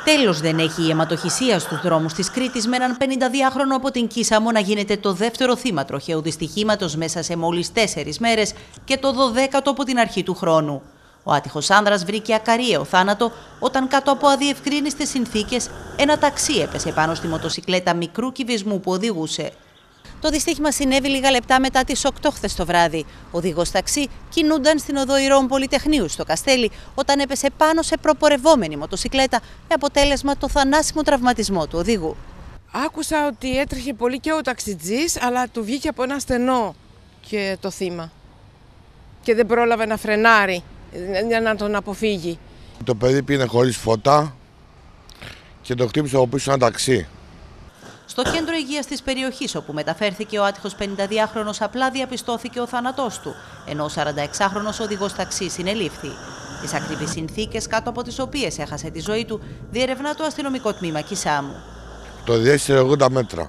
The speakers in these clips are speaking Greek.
Τέλος δεν έχει η αιματοχυσία στους δρόμους της Κρήτης, με έναν 52χρονο από την Κίσαμο να γίνεται το δεύτερο θύμα τροχαίου δυστυχήματος μέσα σε μόλις 4 μέρες και το 12ο από την αρχή του χρόνου. Ο άτυχος άνδρας βρήκε ακαρίαιο θάνατο όταν κάτω από αδιευκρίνιστες συνθήκες ένα ταξί έπεσε πάνω στη μοτοσικλέτα μικρού κυβισμού που οδηγούσε. Το δυστύχημα συνέβη λίγα λεπτά μετά τις 8 χθες το βράδυ. Ο οδηγός ταξί κινούνταν στην οδό Ηρώων Πολυτεχνείου στο Καστέλι όταν έπεσε πάνω σε προπορευόμενη μοτοσικλέτα με αποτέλεσμα το θανάσιμο τραυματισμό του οδηγού. Άκουσα ότι έτρεχε πολύ και ο ταξιτζής, αλλά του βγήκε από ένα στενό και το θύμα. Και δεν πρόλαβε να φρενάρει για να τον αποφύγει. Το παιδί πήγαινε χωρίς φώτα και το χτύπησε από πίσω ένα ταξί. Στο κέντρο υγείας της περιοχής όπου μεταφέρθηκε ο άτυχος 52χρονος απλά διαπιστώθηκε ο θάνατός του, ενώ ο 46χρονος οδηγός ταξί συνελήφθη. Τις ακριβείς συνθήκες κάτω από τις οποίες έχασε τη ζωή του διερευνά το αστυνομικό τμήμα Κισάμου. Το διέστησε 80 μέτρα.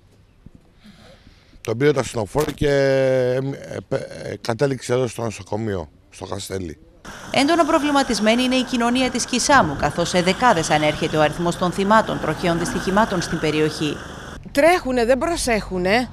Τον πήρε το ασθενοφόρο και κατέληξε εδώ στο νοσοκομείο, στο Καστέλι. Έντονα προβληματισμένη είναι η κοινωνία της Κισάμου, καθώς σε δεκάδες ανέρχεται ο αριθμός των θυμάτων τροχαίων δυστυχημάτων στην περιοχή. Τρέχουνε, δεν προσέχουνε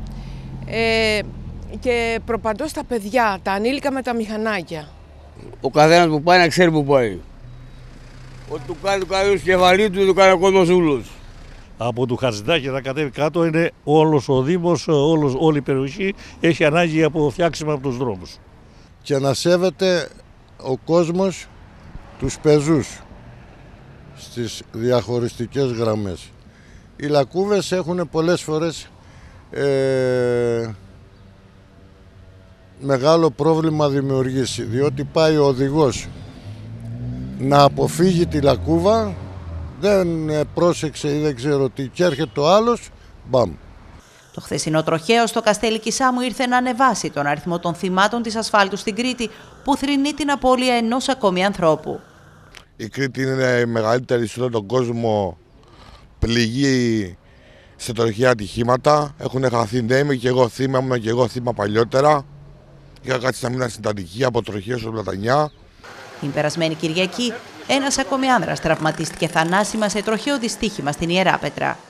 και προπαντός τα παιδιά, τα ανήλικα με τα μηχανάκια. Ο καθένας που πάει να ξέρει που πάει. Ό,τι του κάνει το κάνει στο κεφαλί του, το κάνει ο κόσμος ούλος. Από του Χατζηδάκη να κατέβει κάτω είναι όλος ο Δήμος, όλη η περιοχή έχει ανάγκη από φτιάξιμα από τους δρόμους. Και να σέβεται ο κόσμος τους πεζούς στις διαχωριστικές γραμμές. Οι λακκούβες έχουν πολλές φορές μεγάλο πρόβλημα δημιουργήσει, διότι πάει ο οδηγός να αποφύγει τη λακκούβα, δεν πρόσεξε ή δεν ξέρω τι και έρχεται ο άλλος, μπαμ. Το χθεσινό τροχαίο στο Καστέλι Κισάμου ήρθε να ανεβάσει τον αριθμό των θυμάτων της ασφάλτου στην Κρήτη, που θρηνεί την απώλεια ενός ακόμη ανθρώπου. Η Κρήτη είναι η μεγαλύτερη σε όλο τον κόσμο πληγή σε τροχαία ατυχήματα. Έχουν χαθεί νέοι, και εγώ θύμα, ήμουν και εγώ θύμα παλιότερα. Είχα κάτσει να μείνα στην Αττική από τροχαίο στο Πλατανιά. Την περασμένη Κυριακή, ένας ακόμη άνδρας τραυματίστηκε θανάσιμα σε τροχαίο δυστύχημα στην Ιεράπετρα.